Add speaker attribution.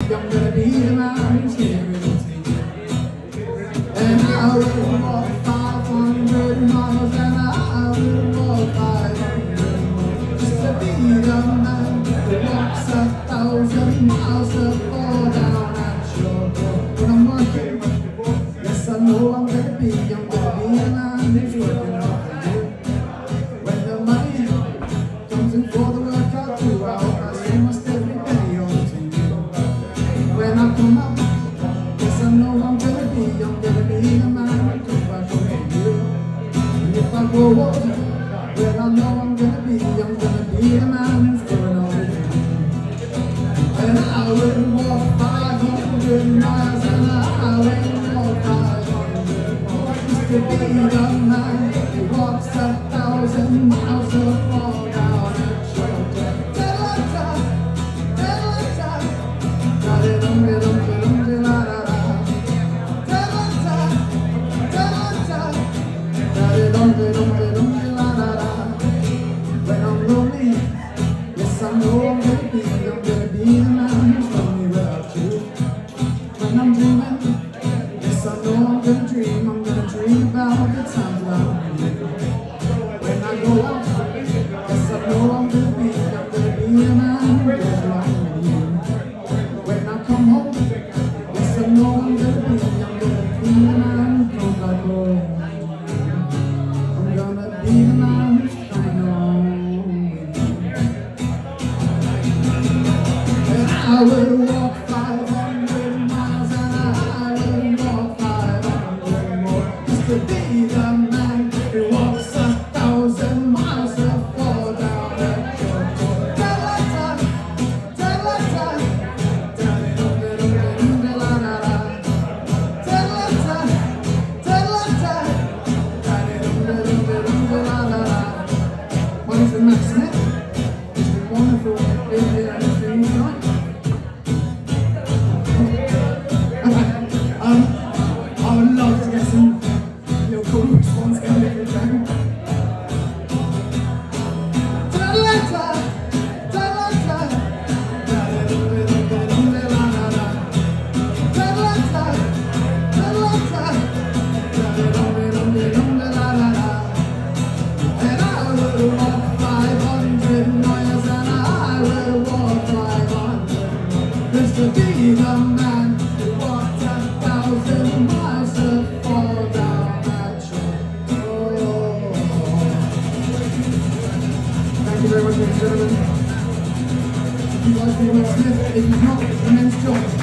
Speaker 1: I'm gonna be the man who's here in the and I will walk 500 miles, and I will walk 500 more, just to be the man who walks 1,000 miles to fall down at your door. When I'm working, yes I know I'm gonna be the man who's working hard for you. When the money comes in for the work I do, I hope I see my every penny on to you. When I come up, yes I know I'm gonna be the man who comes back home to you. And if I grow older, well I know I'm gonna be the man who's going over you. And I will walk 500 miles, and I will walk 500 more, just to be the man who walks 1,000 miles to fall down at your door. When I'm lonely, yes I know I'm gonna be the man who's lonely without you. When I'm dreaming, yes I know I'm gonna dream about the times I'm with you. When I go out, yes I know I'm gonna be the man who goes along with you. When I come home, yes I know I'm gonna be the man who comes back home. I'm gonna be the man who's coming home with you. And I will walk 500 miles, and I will walk 500 more, just to be the man who walks 1,000 miles to fall down at your door. My name's Mack. It's been wonderful being here and listening tonight. I would love to get some little cool response in the video. And I will walk 500 miles, and I will walk 500 more, just to be the man who walked 1,000 miles to fall down at your door. Thank you very much, ladies and gentlemen. If you guys do Will Smith, if you've not, it's immense joy.